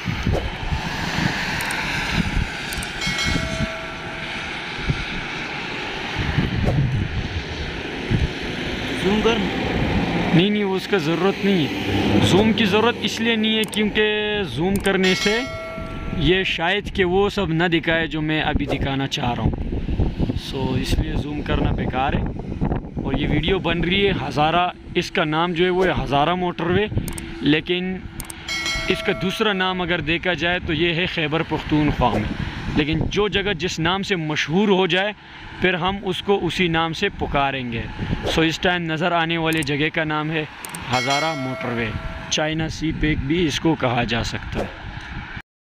Zoom कर। नहीं, उसका ज़रूरत नहीं है। जूम की ज़रूरत इसलिए नहीं है क्योंकि जूम करने से ये शायद कि वो सब ना दिखाए जो मैं अभी दिखाना चाह रहा हूँ। सो इसलिए जूम करना बेकार है। और ये वीडियो बन रही है हज़ारा, इसका नाम जो है वो है हज़ारा मोटरवे, लेकिन इसका दूसरा नाम अगर देखा जाए तो ये है खैबर पख्तूनख्वा में। लेकिन जो जगह जिस नाम से मशहूर हो जाए फिर हम उसको उसी नाम से पुकारेंगे। सो इस टाइम नज़र आने वाले जगह का नाम है Hazara motorway. China CPEC भी इसको कहा जा सकता है।